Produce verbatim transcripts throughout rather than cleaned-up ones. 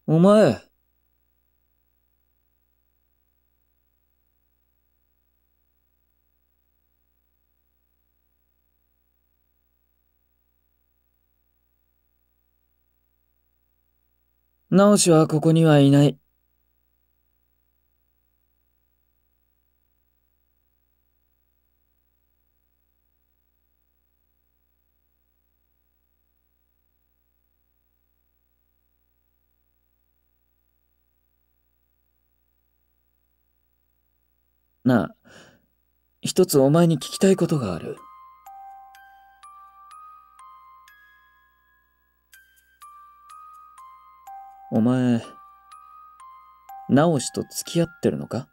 お前、直しはここにはいない。なあ、一つお前に聞きたいことがある。お前、直しと付き合ってるのか？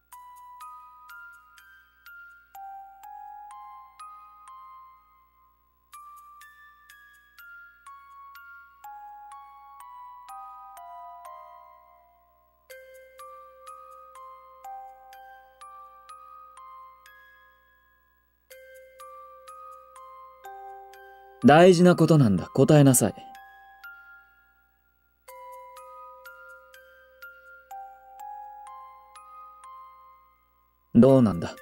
大事なことなんだ。答えなさい。どうなんだ？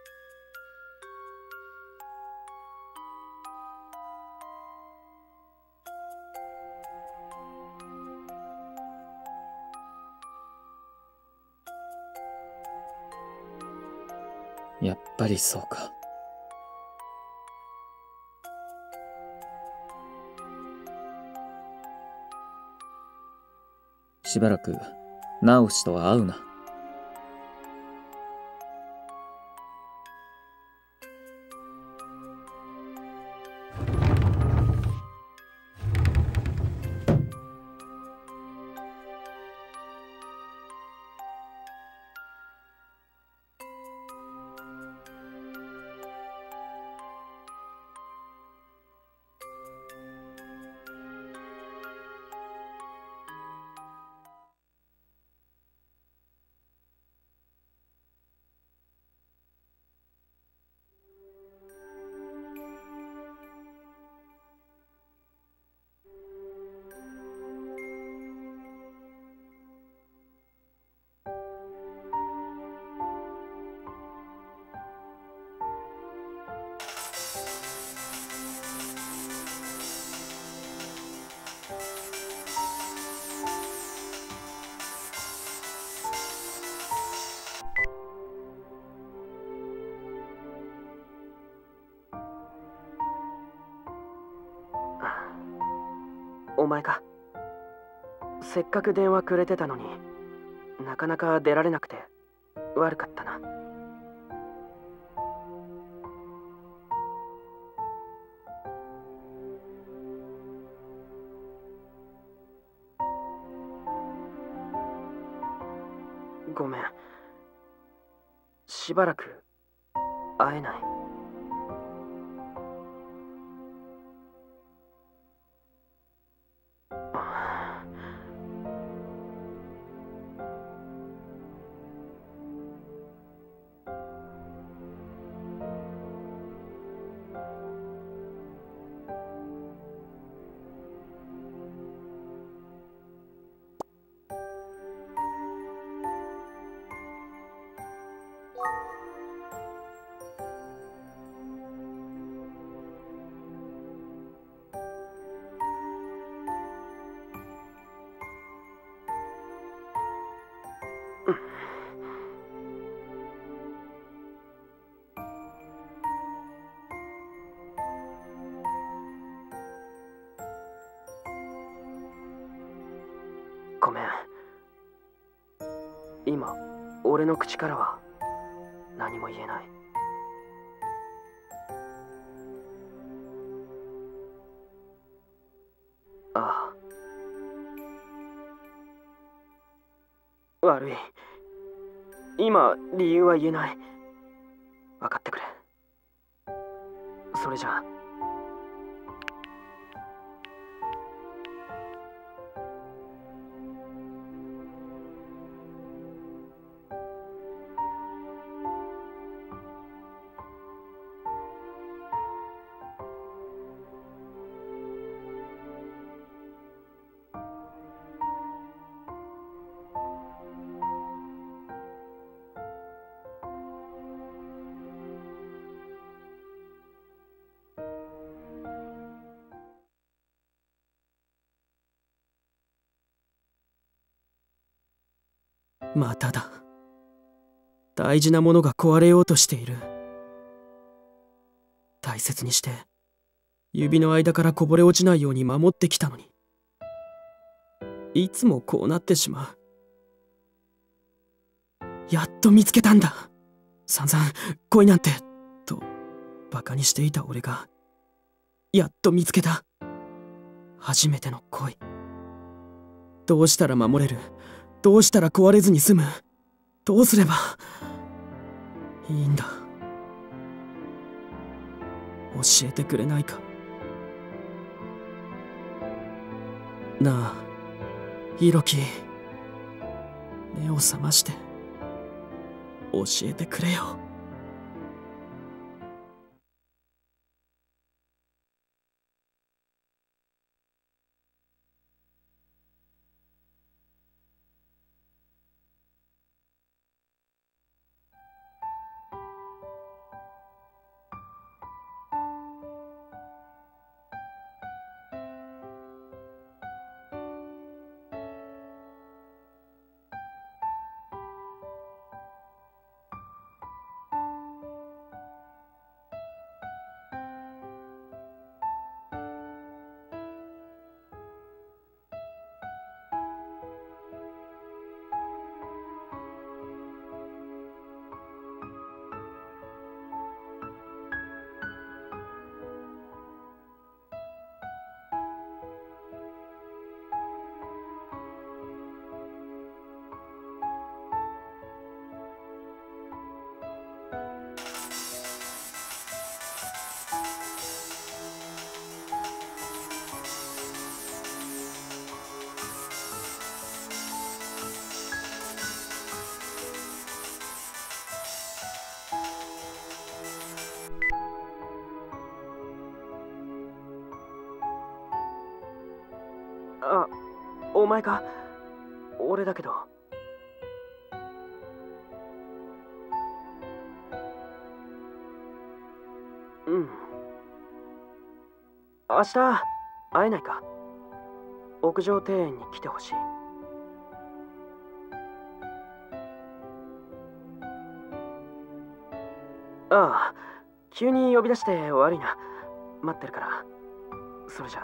やっぱりそうか。しばらく、直しとは会うな。 お前か。せっかく電話くれてたのになかなか出られなくて悪かったな。ごめん。しばらく会えない。ごめん。今俺の口からは何も言えない。ああ、悪い。今理由は言えない。分かってくれ。それじゃあ。 まただ。大事なものが壊れようとしている。大切にして指の間からこぼれ落ちないように守ってきたのに、いつもこうなってしまう。やっと見つけたんだ。散々恋なんてとバカにしていた俺がやっと見つけた初めての恋。どうしたら守れる？どうしたら壊れずに済む？どうすればいいんだ？教えてくれないかなあ、ヒロキ。目を覚まして教えてくれよ。 あ、お前か？俺だけど。うん。明日会えないか？屋上庭園に来てほしい。ああ、急に呼び出して悪いな。待ってるから。それじゃ。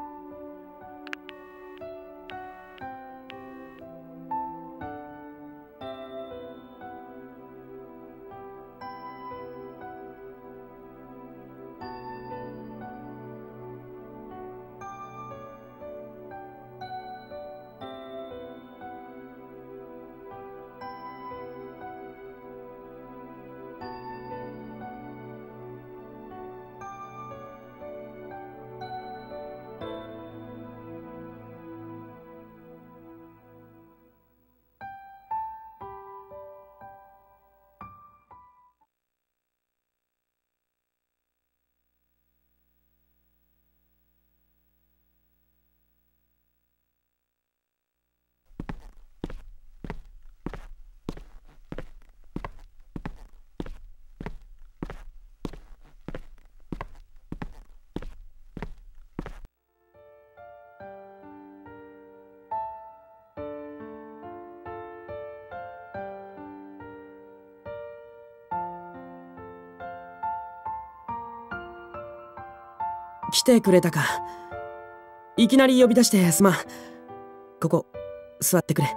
来てくれたか。いきなり呼び出してすまん。ここ座ってくれ。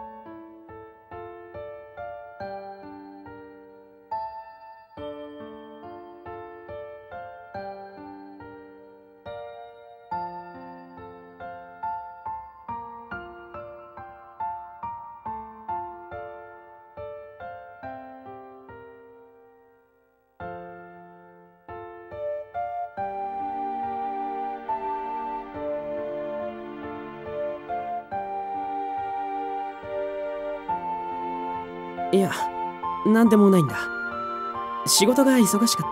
いや、なんでもないんだ。仕事が忙しかった。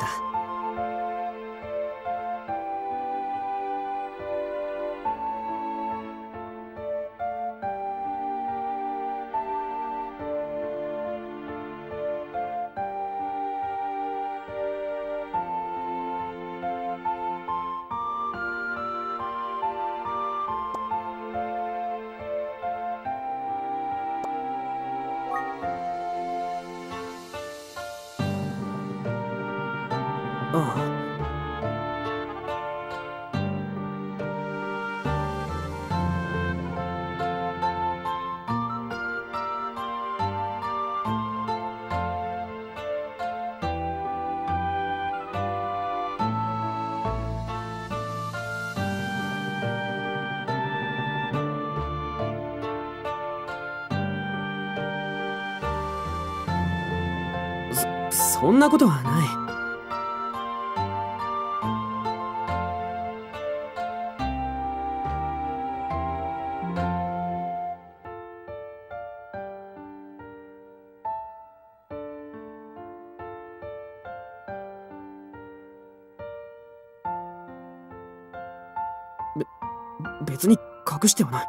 ああ。そ、そんなことはない。べ、別に隠してはない。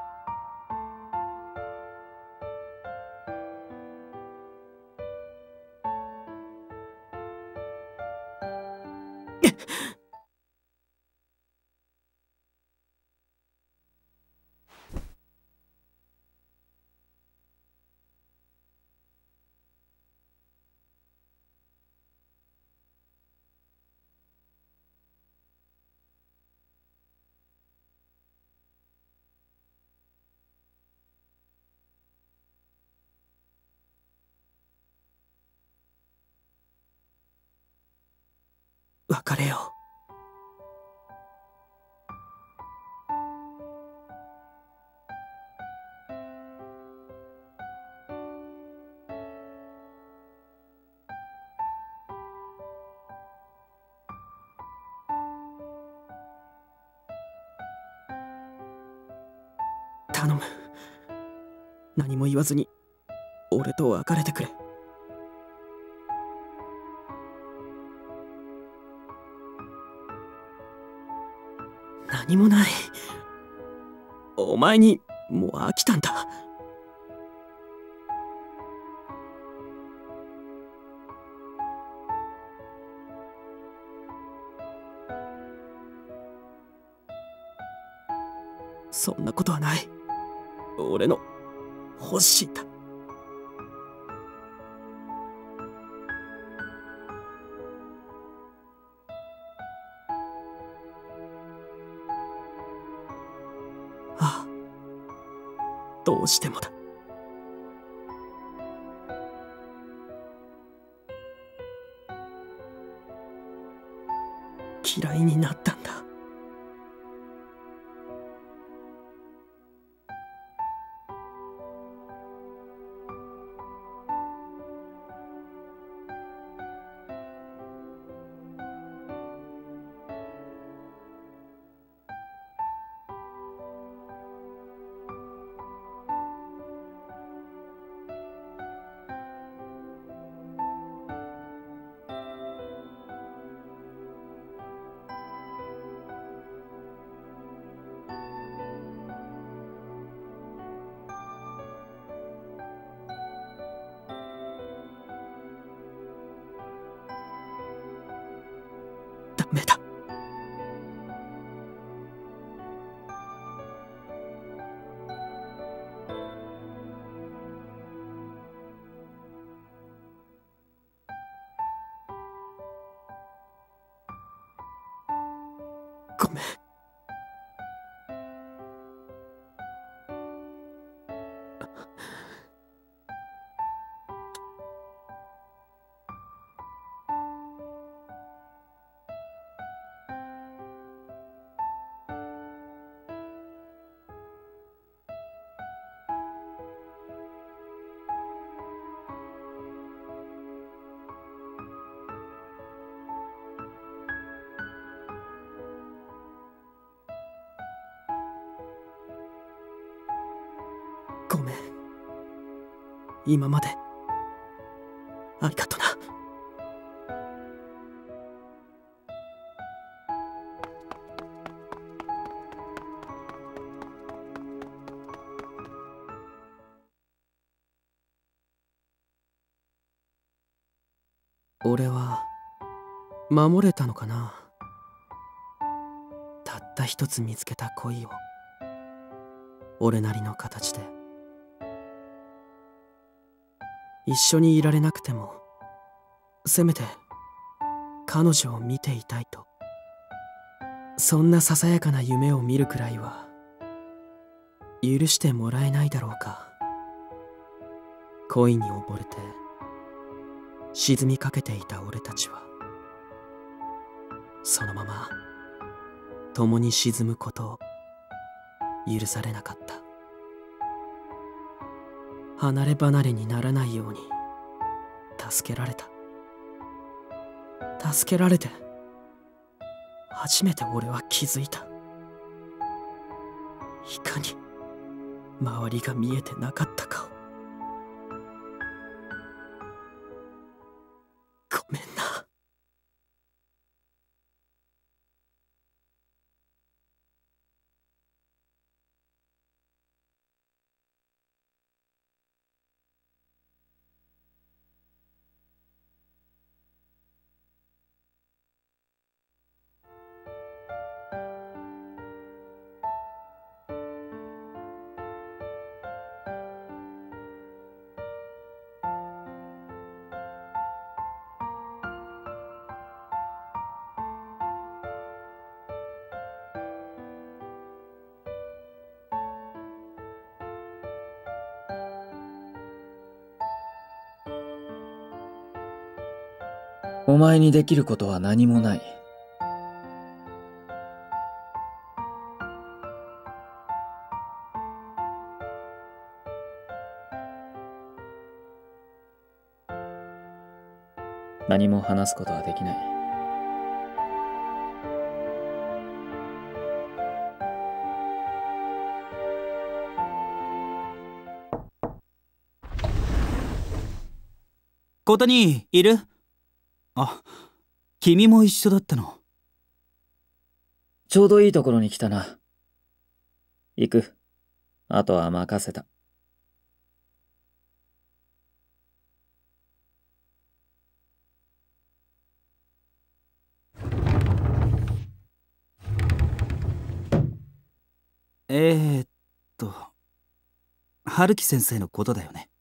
別れよう。頼む。何も言わずに俺と別れてくれ。何もない。お前にもう飽きたんだ。そんなことはない。俺の欲しいんだ。ああ、どうしてもだ。嫌いになったんだ。ダメだ。ごめん。ごめん。今までありがとな。俺は守れたのかな。たった一つ見つけた恋を俺なりの形で。一緒にいられなくてもせめて彼女を見ていたいと。そんなささやかな夢を見るくらいは許してもらえないだろうか。恋に溺れて沈みかけていた俺たちはそのまま共に沈むことを許されなかった。離れ離れにならないように助けられた。助けられて初めて俺は気づいた。いかに周りが見えてなかったかを。ごめんな。 お前にできることは何もない。何も話すことはできない。 小谷いる？あ、君も一緒だったの。 ちょうどいいところに来たな。行く。あとは任せた。 えーっと、春樹先生のことだよね。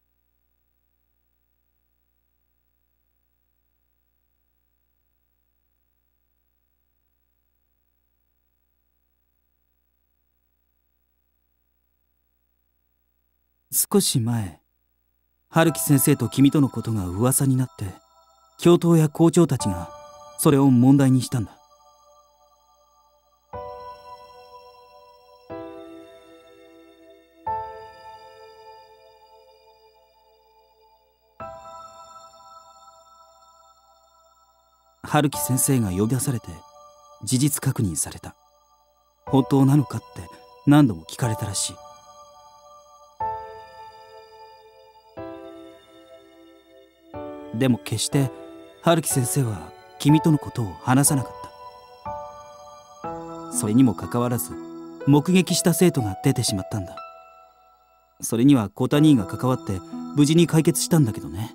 少し前、春樹先生と君とのことが噂になって、教頭や校長たちがそれを問題にしたんだ。春樹先生が呼び出されて事実確認された。本当なのかって何度も聞かれたらしい。でも決して春樹先生は君とのことを話さなかった。それにもかかわらず目撃した生徒が出てしまったんだ。それには小谷が関わって無事に解決したんだけどね。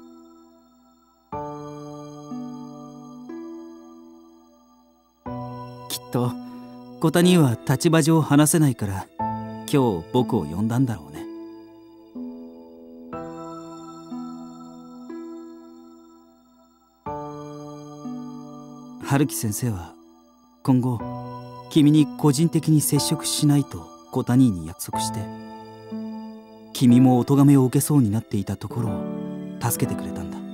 きっと小谷は立場上話せないから今日僕を呼んだんだろうね。春樹先生は今後君に個人的に接触しないと小谷に約束して、君もお咎めを受けそうになっていたところを助けてくれたんだ。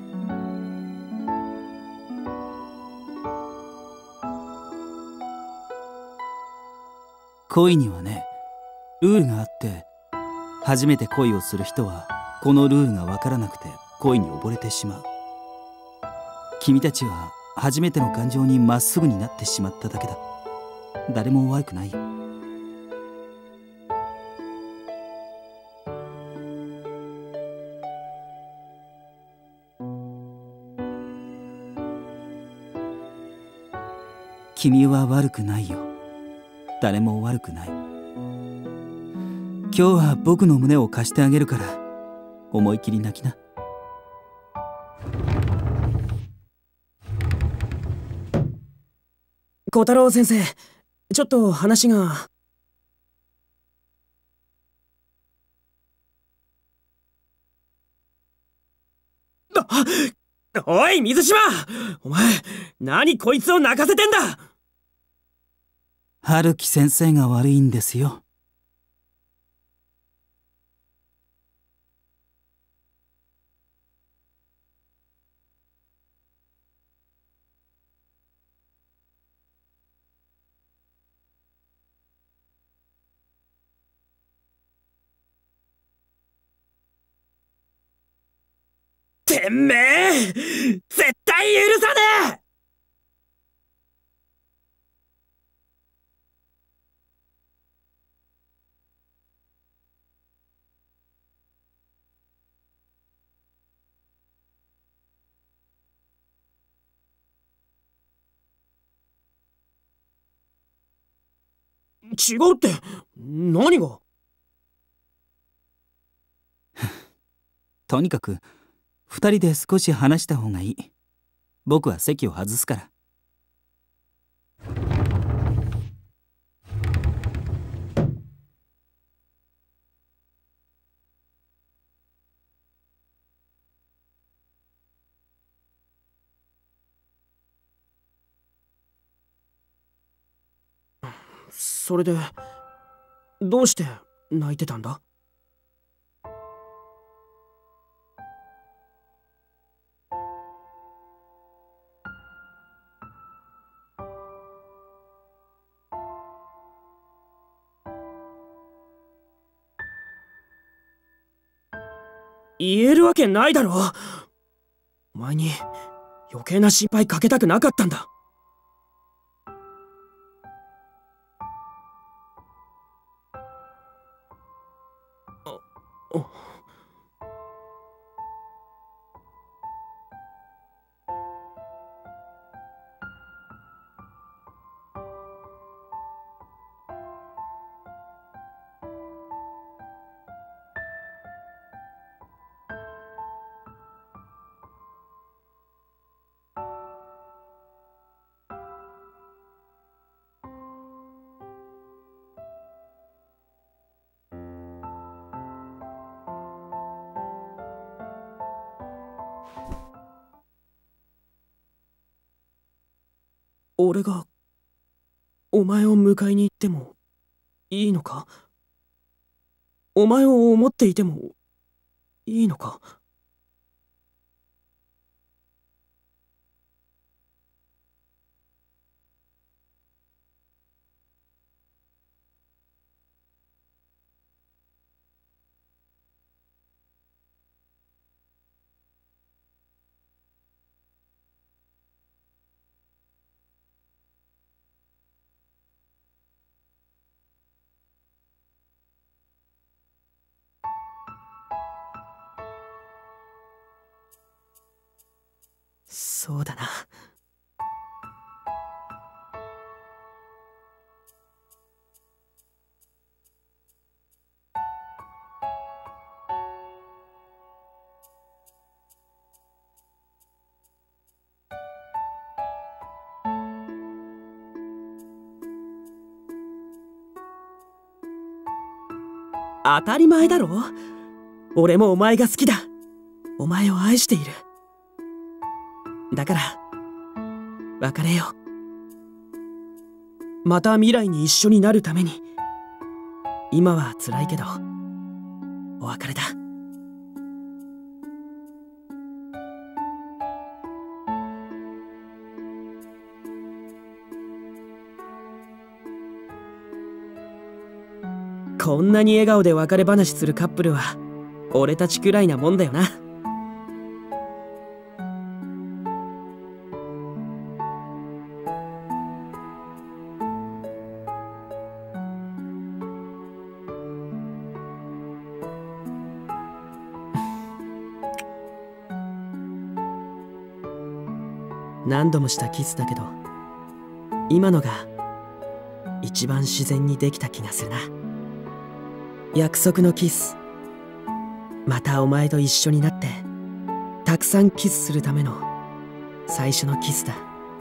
恋にはね、ルールがあって、初めて恋をする人はこのルールが分からなくて恋に溺れてしまう。君たちは初めての感情にまっすぐになってしまっただけだ。誰も悪くないよ。君は悪くないよ。誰も悪くない。今日は僕の胸を貸してあげるから思い切り泣きな。 小太郎先生、ちょっと話が。あっ、 おい水島、お前何こいつを泣かせてんだ。 春樹先生が悪いんですよ。 てめえ、絶対許さねえ。違うって何が。 とにかく二人で少し話した方がいい。僕は席を外すから。 それでどうして泣いてたんだ。言えるわけないだろ。お前に余計な心配かけたくなかったんだ。あ、あ。俺がお前を迎えに行ってもいいのか。お前を思っていてもいいのか。そうだな。当たり前だろ。俺もお前が好きだ。お前を愛している。だから別れよう。また未来に一緒になるために。今は辛いけどお別れだ。こんなに笑顔で別れ話するカップルは俺たちくらいなもんだよな。何度もしたキスだけど今のが一番自然にできた気がするな。約束のキス。またお前と一緒になってたくさんキスするための最初のキスだ。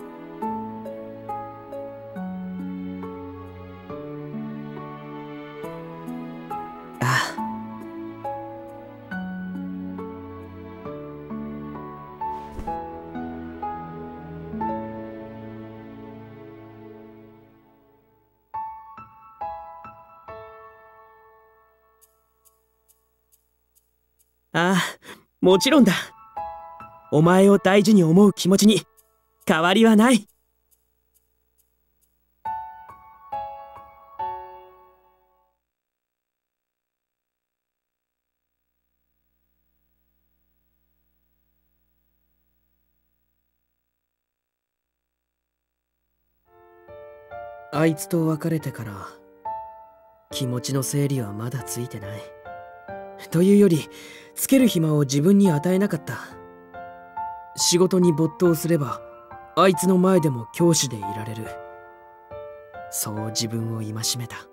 ああ。 ああ、もちろんだ。お前を大事に思う気持ちに変わりはない。あいつと別れてから気持ちの整理はまだついてない。というより、つける暇を自分に与えなかった。仕事に没頭すればあいつの前でも教師でいられる。そう自分を戒めた。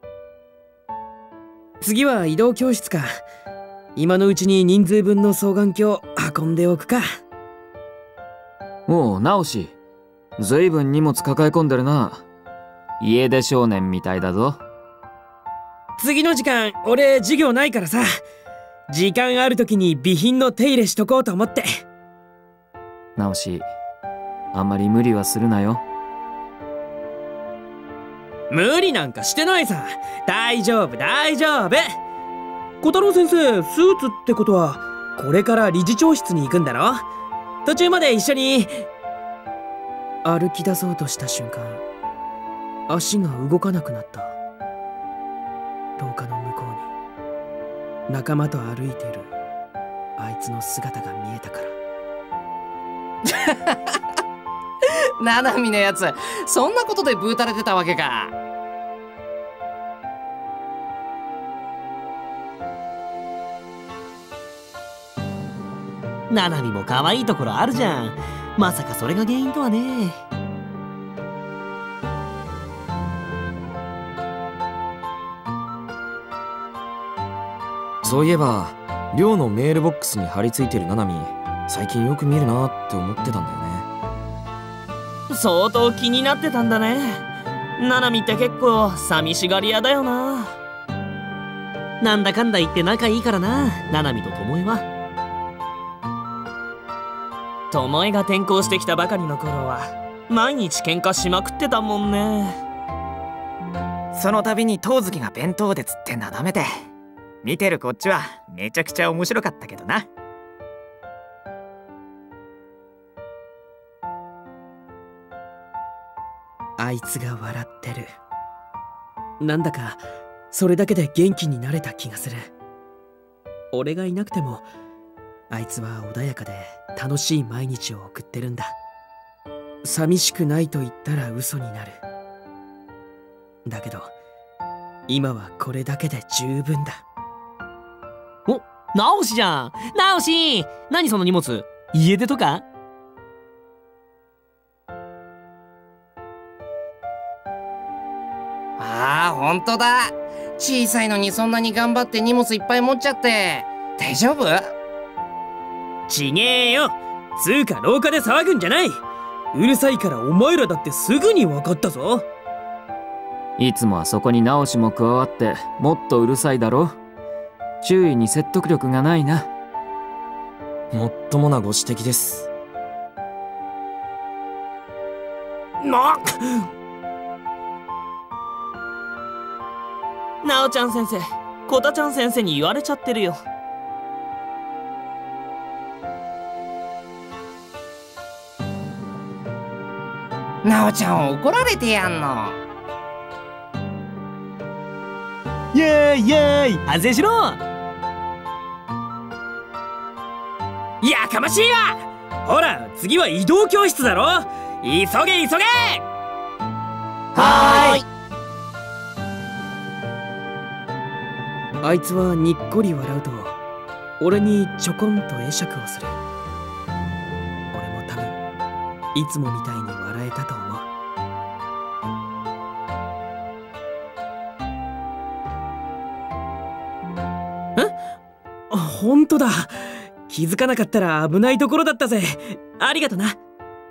次は移動教室か。今のうちに人数分の双眼鏡運んでおくか。 おう、直し。ずいぶん荷物抱え込んでるな。家出少年みたいだぞ。 次の時間俺授業ないからさ、時間ある時に備品の手入れしとこうと思って。 直し、あんまり無理はするなよ。 無理なんかしてないさ。大丈夫大丈夫。小太郎先生、スーツってことはこれから理事長室に行くんだろ。途中まで一緒に。歩き出そうとした瞬間、足が動かなくなった。廊下の向こうに仲間と歩いているあいつの姿が見えたから。 ななみのやつ、そんなことでブータれてたわけか。 ななみも可愛いところあるじゃん。まさかそれが原因とはね。 そういえば寮のメールボックスに貼り付いてるナナミ、最近よく見るなって思ってたんだよね。 相当気になってたんだね。ななみって結構寂しがり屋だよな。なんだかんだ言って仲いいからな、ななみとともえは。ともえが転校してきたばかりの頃は毎日喧嘩しまくってたもんね。 その度にトウズキが弁当で釣ってなだめて、見てるこっちはめちゃくちゃ面白かったけどな。 あいつが笑ってる。なんだかそれだけで元気になれた気がする。俺がいなくてもあいつは穏やかで楽しい毎日を送ってるんだ。寂しくないと言ったら嘘になる。だけど今はこれだけで十分だ。 お、直しじゃん。直し、何その荷物、家出とか？ ああ、ほんとだ。小さいのにそんなに頑張って荷物いっぱい持っちゃって大丈夫？ ちげえよ。つうか廊下で騒ぐんじゃない。うるさいからお前らだってすぐに分かったぞ。 いつもはそこに直しも加わってもっとうるさいだろ。周囲に説得力がないな。 もっともなご指摘です。 ななおちゃん先生、こたちゃん先生に言われちゃってるよ。 なおちゃん怒られてやんの。 イエーイイエーイ、反省しろ。 やかましいわ。ほら次は移動教室だろ。急げ急げ。 はーい。 あいつはにっこり笑うと俺にちょこんと会釈をする。俺も多分いつもみたいに笑えたと思う。え？ほんとだ。気づかなかったら危ないところだったぜ。ありがとな。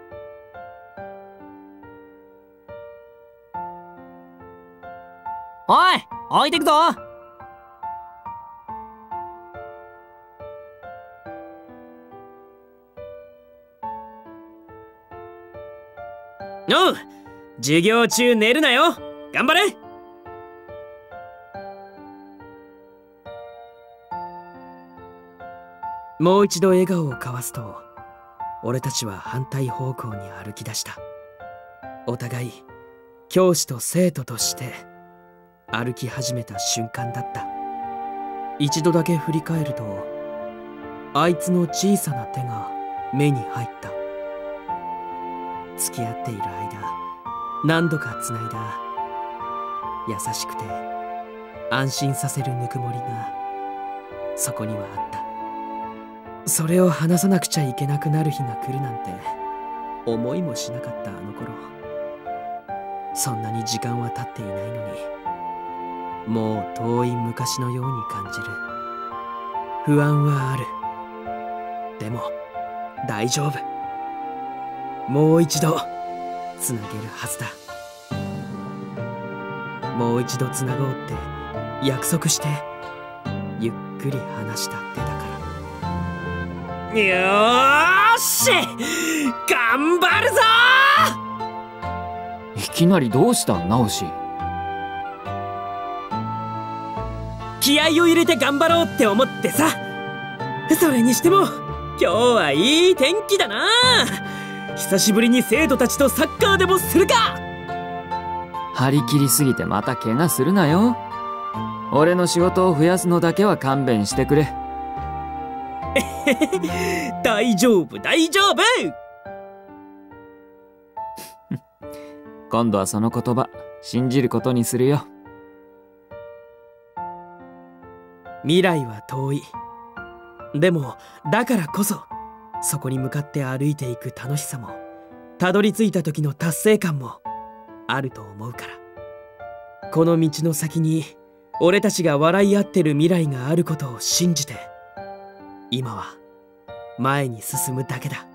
おい、置いてくぞ。 おう、授業中寝るなよ。頑張れ。 もう一度笑顔を交わすと、俺たちは反対方向に歩き出した。お互い教師と生徒として歩き始めた瞬間だった。一度だけ振り返ると、あいつの小さな手が目に入った。付き合っている間、何度かつないだ優しくて安心させるぬくもりがそこにはあった。それを話さなくちゃいけなくなる日が来るなんて思いもしなかったあの頃。そんなに時間は経っていないのに、もう遠い昔のように感じる。不安はある。でも大丈夫。もう一度つなげるはずだ。もう一度つなごうって約束してゆっくり離した手だから。よーし、頑張るぞー。いきなりどうしたん、直し。 気合を入れて頑張ろうって思ってさ。それにしても今日はいい天気だな。久しぶりに生徒たちとサッカーでもするか。 張り切りすぎてまた怪我するなよ。俺の仕事を増やすのだけは勘弁してくれ。 大丈夫大丈夫。 今度はその言葉信じることにするよ。 未来は遠い。でもだからこそ、そこに向かって歩いていく楽しさも、たどり着いた時の達成感もあると思うから。この道の先に俺たちが笑い合ってる未来があることを信じて、今は前に進むだけだ。